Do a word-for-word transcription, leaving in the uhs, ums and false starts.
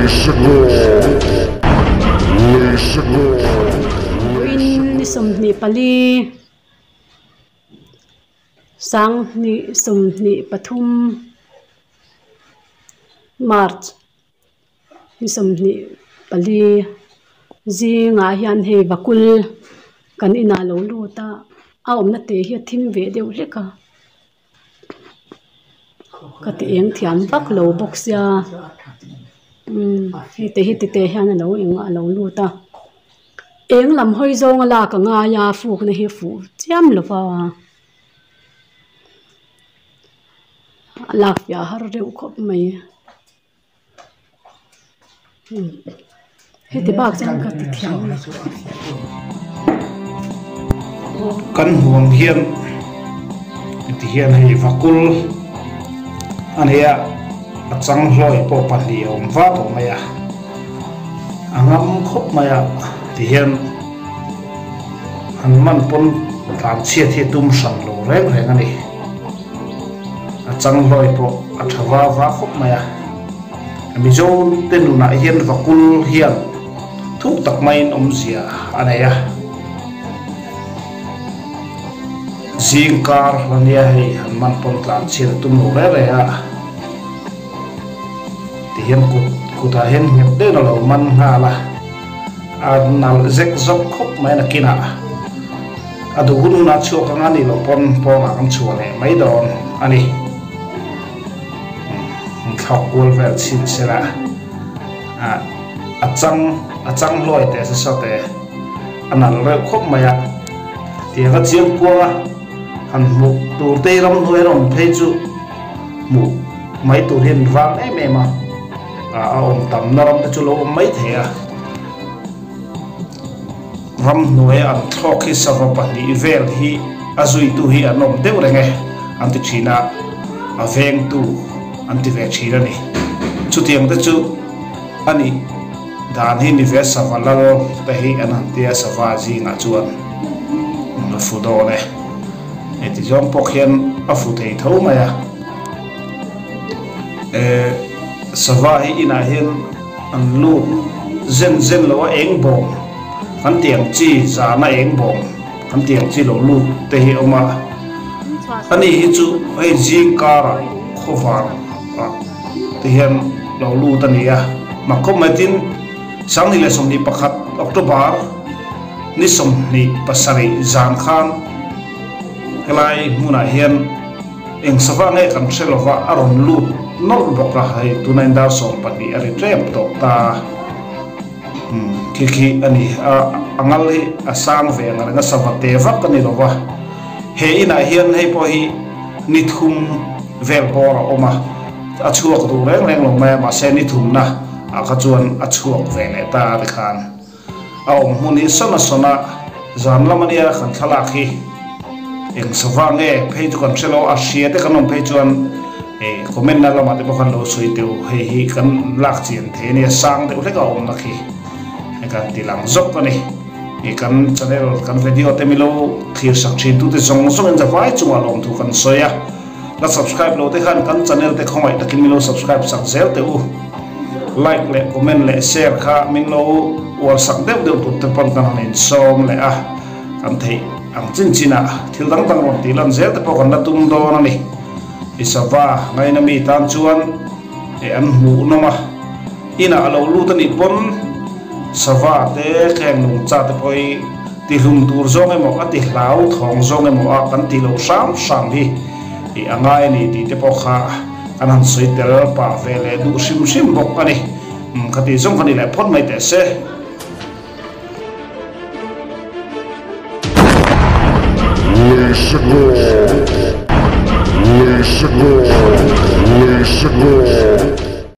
in ni som ni pali sang ni som ni pathum march ni som ni pali zi nga hian he vakul kan ina lo lu ta a omna te hi thim ve deuh leka ka ti eng thiam vak lo box ya um hi te hi te te hian lo eng a lo lu ta eng lam hoi zong la ka nga ya fuk na hi fu chiam lova lak ya har reu khop mai he te bak jang ka ti thiam kan huang hian ti hian hei vakul ania achang hloi po pali om va to maya angam khop maya ti hian hanman pon tlan chia thi tum san lo reng reng ani achang hloi po athawa va khop maya mi zon tenuna hian vakul hian thuk tak main om zia anaya zingkar lania hei hanman pon tlan chia tum lo re re a ti hian kut kuta hian hep de lo man nga la anal zek zok khop mai na kina adu hunu na chu ka ngani lo pon po ma kam chu ne mai don ani khau kul vel chin sera a achang achang loi te sa sa te anal re khop maya ti ga chiang kwa han mu tur te ram noi rom phei chu mu mai tur hin wang em em a a om tam na ram te chu lo mai the a ram noi an thok hi sa va ni vel hi azui tu hi anom deu renge anti china a veng tu anti ve chira ni chu tiang te chu ani dan hi ni ve sa va la te hi anan tia sa va ji nga chuan na fu do ne eti jom pok hian a fu thei tho maya e sava hi ina hian an lu zen zen lo eng bom kan tiang chi za na eng bom kan tiang chi lo lu te hi oma ani hi chu ai jing kara khovar te hian lo lu ta ni a ma ko matin sang ni le som ni pakhat october ni som ni pasari zan khan helai muna hian eng sava nge kan threlova aron lu nor boka hai tunain dar som pani ari trem to ta kiki ani angal hi asang ve ngar nga savate vak ani lova he ina hian hei po hi nithum vel bora oma achuak du reng reng lo ma ma se nithum na a ka chuan achuak ve le ta de khan a om huni sona sona zan lamania khan thalak hi eng sawange phei chu kan chelo a sia te kanom phei chuan e comment na lama te bokhan lo sui teu hei hi kan lak chin the ni sang de ule ka om na khi e kan tilang zok ani e kan channel kan video te milo thir sak chin tu te zong zong en zawai chunga lom thu kan soya la subscribe lo te khan kan channel te khomai takin milo subscribe sak zel te u like le comment le share kha min lo war sak deu deu tu te pon kan nen som le a kan thei ang chin china thil dang dang ron ti lan zel te pokon na tum do na ni isava ngai na mi tan chuan e an hu noma ina alo lu ta ni pon sava te kheng nung cha te poi ti lum tur zong emo a ti hlau thong zong emo a kan ti lo sam sam hi e angai ni ti te pokha anan soi tel pa vele du sim sim bok ani khati zong khani le phot mai te se Listen Listen Listen